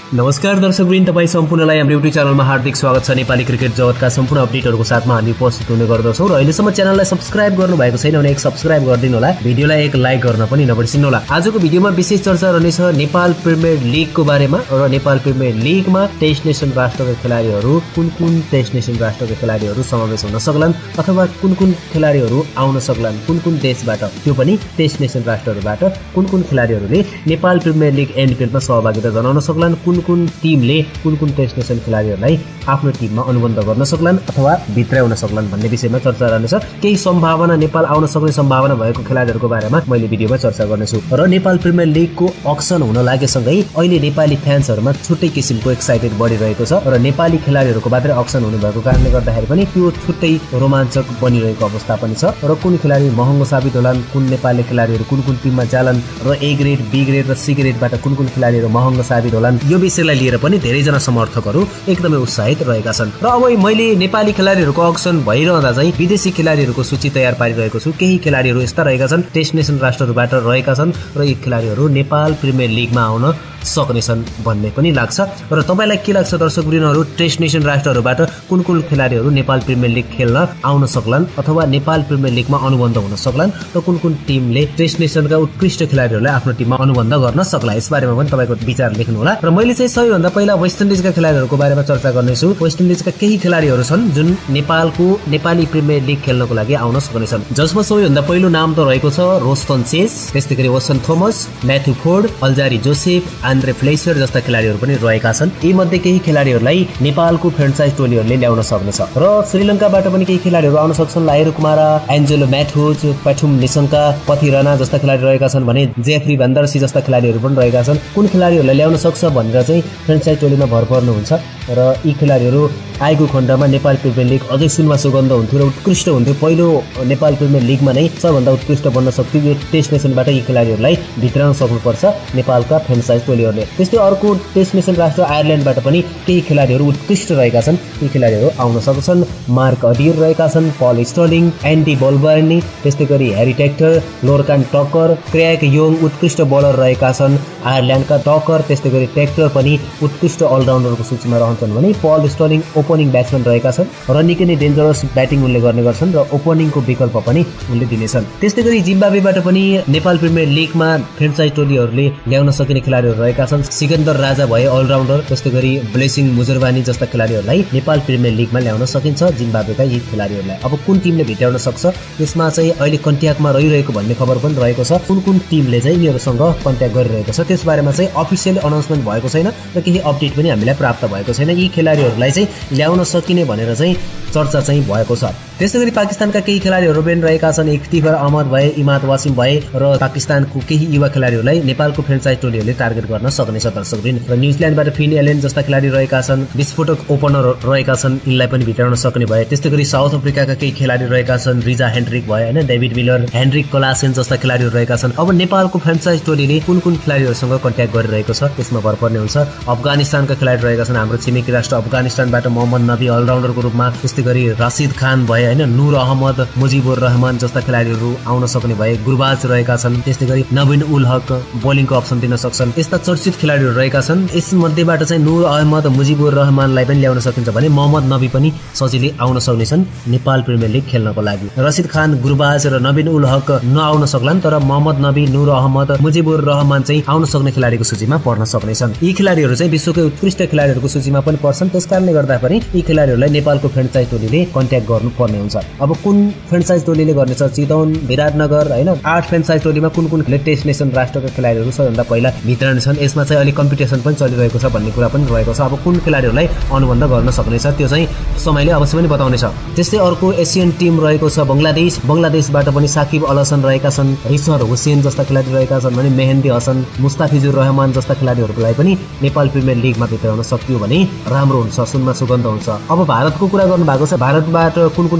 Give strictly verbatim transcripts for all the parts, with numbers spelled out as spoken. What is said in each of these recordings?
नमस्कार दर्शकवृन्द, तपाईँ सम्पूर्णलाई हाम्रो युट्युब च्यानलमा हार्दिक स्वागत छ। नेपाली क्रिकेट जगतका सम्पूर्ण अपडेटहरूको साथमा हामी उपस्थित हुने गर्दछौँ र अहिलेसम्म च्यानललाई सब्स्क्राइब गर्नुभएको छैन भने एक सब्स्क्राइब गरिदिनु होला, भिडियोलाई एक लाइक गर्न पनि नबिर्सिनु होला। आजको भिडियोमा विशेष चर्चा रहनेछ नेपाल प्रिमियर लिगको बारेमा र नेपाल प्रिमियर लिगमा टेस्ट नेसन राष्ट्रका खेलाडीहरू कुन कुन टेस्ट नेसन राष्ट्रका खेलाडीहरू समावेश हुन सक्लान् अथवा कुन कुन खेलाडीहरू आउन सक्लान्, कुन कुन देशबाट, त्यो पनि टेस्ट नेसन राष्ट्रहरूबाट कुन कुन खेलाडीहरूले नेपाल प्रिमियर लिग एनपिएलमा सहभागिता जनाउन सक्लान्, कुन कुन टिमले कुन कुन टेस्ट नेसन खेलाडीहरूलाई आफ्नो टिममा अनुबन्ध गर्न सक्लान् अथवा भित्राउन सक्लान् भन्ने विषयमा चर्चा रहनेछ। केही सम्भावना, नेपाल आउन सक्ने सम्भावना भएको खेलाडीहरूको बारेमा मैले भिडियोमा चर्चा गर्नेछु। र नेपाल प्रिमियर लिगको अक्सन हुन लागेसँगै अहिले नेपाली फ्यान्सहरूमा छुट्टै किसिमको एक्साइटेड बढिरहेको छ र नेपाली खेलाडीहरूको मात्रै अक्सन हुने भएको कारणले गर्दाखेरि पनि त्यो छुट्टै रोमाञ्चक बनिरहेको अवस्था पनि छ। र कुन खेलाडी महँगो साबित होलान्, कुन नेपाली खेलाडीहरू कुन कुन टिममा जालान् र ए ग्रेड, बी ग्रेड र सी ग्रेडबाट कुन कुन खेलाडीहरू महँगो साबित होलान्, यो विषयलाई लिएर पनि धेरैजना समर्थकहरू एकदमै उत्साहित रहेका छन्। र अब मैले नेपाली खेलाडीहरूको अक्सन भइरहँदा चाहिँ विदेशी खेलाडीहरूको सूची तयार पारिरहेको छु। केही खेलाडीहरू यस्ता रहेका छन् टेस्ट नेसन राष्ट्रहरूबाट रहेका छन् र यी खेलाडीहरू नेपाल प्रिमियर लिगमा आउन सक्नेछन् भन्ने पनि लाग्छ। र तपाईँलाई के लाग्छ दर्शकवृन्दहरू, टेस्ट नेसन राष्ट्रहरूबाट कुन कुन खेलाडीहरू नेपाल प्रिमियर लिग खेल्न आउन सक्लान् अथवा नेपाल प्रिमियर लिगमा अनुबन्ध हुन सक्लान् र कुन कुन टिमले टेस्ट नेसनका उत्कृष्ट खेलाडीहरूलाई आफ्नो टिममा अनुबन्ध गर्न सक्ला, यसबारेमा पनि तपाईँको विचार लेख्नु होला। र मैले चाहिँ सबैभन्दा पहिला वेस्ट इन्डिजका खेलाडीहरूको बारेमा चर्चा गर्नेछु। वेस्ट इन्डिजका केही खेलाडीहरू छन् जुन नेपालको नेपाली प्रिमियर लिग खेल्नको लागि आउन सक्नेछन्, जसमा सबैभन्दा पहिलो नाम त रहेको छ रोस्टन चेस, त्यस्तै गरी Oshane Thomas, Matthew Forde, Alzarri Joseph, Andre Fletcher जस्ता खेलाडीहरू पनि रहेका छन्। यी मध्ये केही खेलाडीहरूलाई नेपालको फ्रेन्चाइज टोलीहरूले ल्याउन सक्नेछ र श्रीलङ्काबाट पनि केही खेलाडीहरू आउन सक्छन्। Lahiru Kumara, Angelo Mathews, Pathum Nissanka, Pathirana जस्ता खेलाडी रहेका छन् भने जेफ्री भ्यान्डरसी जस्ता खेलाडीहरू पनि रहेका छन्। कुन खेलाडीहरूलाई ल्याउन सक्छ भनेर चाहिँ फ्रेन्चाइज टोलीमा भर पर्नुहुन्छ र यी खेलाडीहरू आएको खण्डमा नेपाल प्रिमियर लिग अझै सुनमा सुगन्ध हुन्थ्यो र उत्कृष्ट हुन्थ्यो। पहिलो नेपाल प्रिमियर लिगमा नै सबभन्दा उत्कृष्ट बन्न सक्थ्यो। यो टेस्ट नेसनबाट यी खेलाडीहरूलाई भित्राउन सक्नुपर्छ नेपालका फ्रेन्चाइज टोलीहरूले। त्यस्तै अर्को टेस्ट नेसन राष्ट्र आयरल्यान्डबाट पनि केही खेलाडीहरू उत्कृष्ट रहेका छन्, यी खेलाडीहरू आउन सक्छन्। मार्क अडिर रहेका छन्, पल स्टर्लिङ, एन्डी बोल्बर्नी, त्यस्तै गरी Harry Tector, Lorcan Tucker, Craig Young उत्कृष्ट बलर रहेका छन् आयरल्यान्डका। टकर त्यस्तै गरी टेक्टर पनि उत्कृष्ट अलराउन्डरको सूचीमा रहन्छन् भने पल स्टर्लिङ ओपनिङ ब्याट्सम्यान रहेका छन् र निकै नै डेन्जरस ब्याटिङ उनले गर्ने गर्छन् र ओपनिङको विकल्प पनि उनले दिनेछन्। त्यस्तै गरी जिम्बाब्वेबाट पनि नेपाल प्रिमियर लिगमा फ्रेन्चाइज टोलीहरूले ल्याउन सकिने खेलाडीहरू रहेका छन्। सिकन्दर राजा भए अलराउन्डर, त्यस्तै गरी ब्लेसिङ मुजरबानी जस्ता खेलाडीहरूलाई नेपाल प्रिमियर लिगमा ल्याउन सकिन्छ जिम्बाब्वेका यी खेलाडीहरूलाई। अब कुन टिमले भेटाउन सक्छ, यसमा चाहिँ अहिले कन्ट्याक्टमा रहिरहेको भन्ने खबर पनि रहेको छ। कुन कुन टिमले चाहिँ यिनीहरूसँग कन्ट्याक्ट गरिरहेको छ त्यसबारेमा चाहिँ अफिसियल अनाउन्समेन्ट भएको छैन र केही अपडेट पनि हामीलाई प्राप्त भएको छैन। यी खेलाडीहरूलाई चाहिँ ल्याउन सकिने भनेर चाहिँ चर्चा चाहिँ भएको छ। त्यस्तै गरी पाकिस्तानका केही खेलाडीहरू पनि रहेका छन्। इफ्तिखार अहमद भए, इमाद वासिम भए र पाकिस्तानको केही युवा खेलाडीहरूलाई नेपालको फ्रेन्चाइज टोलीहरूले टार्गेट गर्न सक्नेछ दर्शकवृन्द। र न्युजिल्यान्डबाट फिन एलेन जस्ता खेलाडी रहेका छन्, विस्फोटक ओपनर रहेका छन्, यिनलाई पनि भित्राउन सक्ने भए। त्यस्तै गरी साउथ अफ्रिकाका केही खेलाडी रहेका छन्, रिजा हेन्ड्रिक भए होइन, डेभिड मिलर, हेन्ड्रिक कलासेन जस्ता खेलाडीहरू रहेका छन्। अब नेपालको फ्रेन्चाइज टोलीले कुन कुन खेलाडीहरूसँग कन्ट्याक्ट गरिरहेको छ त्यसमा भर पर्ने हुन्छ। अफगानिस्तानका खेलाडी रहेका छन्, हाम्रो छिमेकी राष्ट्र अफगानिस्तानबाट मोहम्मद नबी अलराउन्डरको रूपमा, त्यस्तै गरी राशिद खान भए होइन, नूर अहमद, मुजिबुर रहमान जस्ता खेलाडीहरू आउन सक्ने भए। गुरबाज रहेका छन्, त्यस्तै गरी नवीन उल हक बोलिङको अप्सन दिन सक्छन्। यस्ता चर्चित खेलाडीहरू रहेका छन्। यसमध्येबाट चाहिँ नूर अहमद, मुजिबुर रहमानलाई पनि ल्याउन सकिन्छ भने मोहम्मद नबी पनि सजिलै आउन सक्नेछन् नेपाल प्रिमियर लिग खेल्नको लागि। रशिद खान, गुरबाज र नवीन उल हक नआउन सक्लान्, तर मोहम्मद नबी, नूर अहमद, मुजिबुर रहमान चाहिँ आउन सक्ने खेलाडीको सूचीमा पर्न सक्नेछन्। यी खेलाडीहरू चाहिँ विश्वकै उत्कृष्ट खेलाडीहरूको सूचीमा पनि पर्छन्। त्यसकारणले गर्दा पनि यी खेलाडीहरूलाई नेपालको फ्रेन्चाइज टोलीले कन्ट्याक्ट गर्नुपर्ने हुन्छ। अब कुन फ्रेन्चाइज टोलीले गर्नेछ, चितवन, विराटनगर होइन, आठ फ्रेन्चाइज टोलीमा कुन कुन टेस्ट नेसन राष्ट्रका खेलाडीहरू सबैभन्दा पहिला भित्राउने छन्, यसमा चाहिँ अहिले कम्पिटिसन पनि चलिरहेको छ भन्ने कुरा पनि रहेको छ। अब कुन खेलाडीहरूलाई अनुबन्ध गर्न सक्नेछ त्यो चाहिँ समयले अवश्य पनि बताउनेछ। त्यस्तै अर्को एसियन टिम रहेको छ बङ्गलादेश। बङ्गलादेशबाट पनि साकिब अल हसन रहेका छन्, रिसर हुसेन जस्ता खेलाडी रहेका छन् भने मेहेन्दी हसन, मुस्ताफिजुर रहमान जस्ता खेलाडीहरूलाई पनि नेपाल प्रिमियर लिगमा भित्राउन सकियो भने राम्रो हुन्छ, सुनमा सुगन्ध हुन्छ। अब भारतको कुरा गर्नु भएको छ, भारतबाट कुन कुन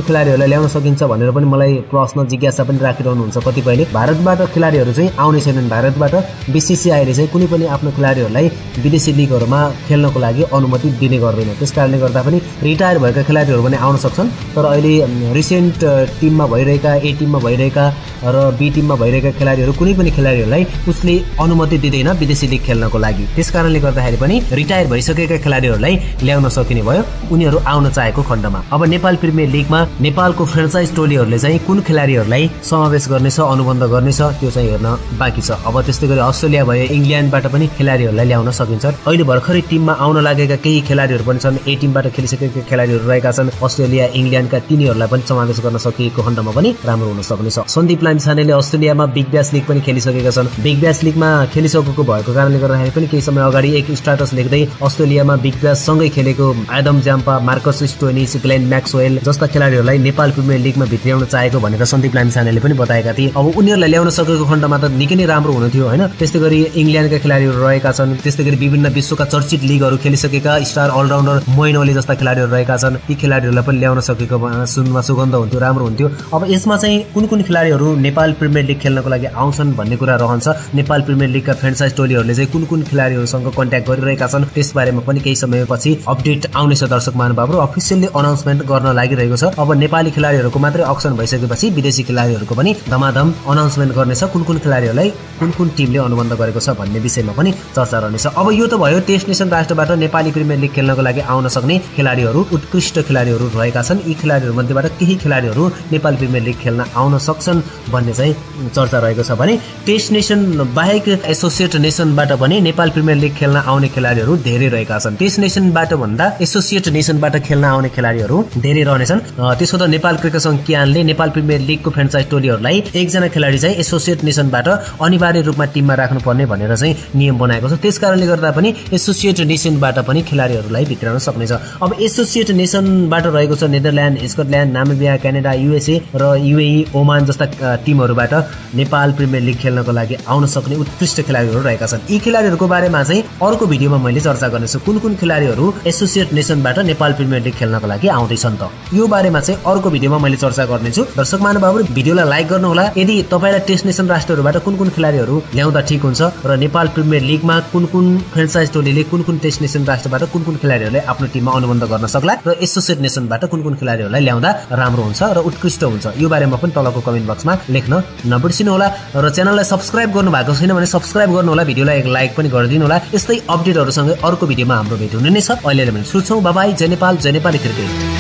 खेलाडीहरूलाई ल्याउन सकिन्छ भनेर पनि मलाई प्रश्न जिज्ञासा पनि राखिरहनुहुन्छ कतिपयले। भारतबाट खेलाडीहरू चाहिँ आउने छैनन्। भारतबाट बीसीसीआईले चाहिँ कुनै पनि आफ्नो खेलाडीहरूलाई विदेशी लिगहरूमा खेल्नको लागि अनुमति दिने गर्दैन। त्यसकारणले गर्दा पनि रिटायर भएका खेलाडीहरू पनि आउन सक्छन्, तर अहिले रिसेन्ट टिममा भइरहेका, ए टिममा भइरहेका र बी टिममा भइरहेका खेलाडीहरू कुनै पनि खेलाडीहरूलाई उसले अनुमति दिँदैन विदेशी लिग खेल्नको लागि। त्यसकारणले गर्दाखेरि पनि रिटायर भइसकेका खेलाडीहरूलाई ल्याउन सकिने भयो उनीहरू आउन चाहेको खण्डमा। अब नेपाल प्रिमियर लिगमा नेपालको फ्रेन्चाइज टोलीहरूले चाहिँ कुन खेलाडीहरूलाई समावेश गर्नेछ, अनुबन्ध गर्नेछ त्यो चाहिँ हेर्न बाँकी छ। अब त्यस्तै गरी अस्ट्रेलिया भयो, इङ्ल्यान्डबाट पनि खेलाडीहरूलाई ल्याउन सकिन्छ। अहिले भर्खरै टिममा आउन लागेका केही खेलाडीहरू पनि छन्, ए टिमबाट खेलिसकेका खेलाडीहरू रहेका छन् अस्ट्रेलिया इङ्ल्यान्डका, तिनीहरूलाई पनि समावेश गर्न सकिएको खण्डमा पनि राम्रो हुन सक्नेछ। सन्दीप लामिछानेले अस्ट्रेलियामा बिग ब्यास लिग पनि खेलिसकेका छन्। बिग ब्यास लिगमा खेलिसकेको भएको कारणले गर्दाखेरि पनि केही समय अगाडि एक स्ट्याटस लेख्दै अस्ट्रेलियामा बिग ब्यास सँगै खेलेको Adam Zampa, Marcus Stoinis, Glenn Maxwell जस्ता खेलाडीहरूलाई नेपाल प्रिमियर लिगमा भित्र्याउन चाहेको भनेर सन्दीप लामिछानेले पनि बताएका थिए। अब उनीहरूलाई ल्याउन सकेको खण्डमा त निकै नै राम्रो हुने थियो होइन। त्यस्तै गरी इङ्ल्यान्डका खेलाडीहरू रहेका छन्, त्यस्तै गरी विभिन्न विश्वका चर्चित लिगहरू खेलिसकेका स्टार अलराउन्डर मोइन अली जस्ता खेलाडीहरू रहेका छन्। ती खेलाडीहरूलाई पनि ल्याउन सकेको सुनमा सुगन्ध हुन्थ्यो, राम्रो हुन्थ्यो। अब यसमा चाहिँ कुन कुन खेलाडीहरू नेपाल प्रिमियर लिग खेल्नको लागि आउँछन् भन्ने कुरा रहन्छ। नेपाल प्रिमियर लिगका फ्रेन्चाइज टोलीहरूले चाहिँ कुन कुन खेलाडीहरूसँग कन्ट्याक्ट गरिरहेका छन् त्यसबारेमा पनि केही समयपछि अपडेट आउनेछ। दर्शक महानुभावहरू अफिसियल्ली अनाउन्समेन्ट गर्न लागिरहेको छ। अब नेपाली खेलाडीहरूको मात्रै अक्सन भइसकेपछि विदेशी खेलाडीहरूको पनि धमाधम अनाउन्समेन्ट गर्नेछ, कुन कुन खेलाडीहरूलाई कुन कुन टिमले अनुबन्ध गरेको छ भन्ने विषयमा पनि चर्चा रहनेछ। अब यो त भयो टेस्ट नेसन राष्ट्रबाट नेपाली प्रिमियर लिग खेल्नको लागि आउन सक्ने खेलाडीहरू, उत्कृष्ट खेलाडीहरू रहेका छन्। यी खेलाडीहरू मध्येबाट केही खेलाडीहरू नेपाल प्रिमियर लिग खेल्न आउन सक्छन् भन्ने चाहिँ चर्चा रहेको छ भने टेस्ट नेसन बाहेक एसोसिएट नेसनबाट पनि नेपाल प्रिमियर लिग खेल्न आउने खेलाडीहरू धेरै रहेका छन्। टेस्ट नेसनबाट भन्दा एसोसिएट नेसनबाट खेल्न आउने खेलाडीहरू धेरै रहनेछन्। त्यसो त नेपाल क्रिकेट संघ क्यानले नेपाल प्रिमियर लिगको फ्रेन्चाइज टोलीहरूलाई एकजना खेलाडी चाहिँ एसोसिएट नेसनबाट अनिवार्य रूपमा टिममा राख्नुपर्ने भनेर चाहिँ नियम बनाएको छ। त्यसकारणले गर्दा पनि एसोसिएट नेसनबाट पनि खेलाडीहरूलाई भित्राउन सक्नेछ। अब एसोसिएट नेसनबाट रहेको छ Netherland, Scotland, Namibia, Canada, USA र युएई, ओमान जस्ता टिमहरूबाट नेपाल प्रिमियर लिग खेल्नको लागि आउन सक्ने उत्कृष्ट खेलाडीहरू रहेका छन्। यी खेलाडीहरूको बारेमा चाहिँ अर्को भिडियोमा मैले चर्चा गर्नेछु, कुन कुन खेलाडीहरू एसोसिएट नेसनबाट नेपाल प्रिमियर लिग खेल्नको लागि आउँदैछन् त यो बारेमा चाहिँ अर्को भिडियोमा मैले चर्चा गर्नेछु। दर्शक महानुभावहरू भिडियोलाई लाइक गर्नुहोला। यदि तपाईँलाई टेस्ट नेसन राष्ट्रहरूबाट कुन कुन खेलाडीहरू ल्याउँदा ठिक हुन्छ र नेपाल प्रिमियर लिगमा कुन कुन फ्रेन्चाइज टोलीले कुन कुन टेस्ट नेसन राष्ट्रबाट कुन कुन खेलाडीहरूलाई आफ्नो टिममा अनुबन्ध गर्न सक्ला र एसोसिएट नेसनबाट कुन कुन खेलाडीहरूलाई ल्याउँदा राम्रो हुन्छ र उत्कृष्ट हुन्छ यो बारेमा पनि तलको कमेन्ट बक्समा लेख्न नबिर्सिनु होला। र च्यानललाई सब्स्क्राइब गर्नु भएको छैन भने सब्स्क्राइब गर्नु होला, भिडियोलाई एक लाइक पनि गरिदिनु होला। यस्तै अपडेटहरूसँगै अर्को भिडियोमा हाम्रो भेट हुने नै छ। अहिले भने सुन्छौँ, बाइ बाइ। जय नेपाल, जय नेपाली क्रिकेट।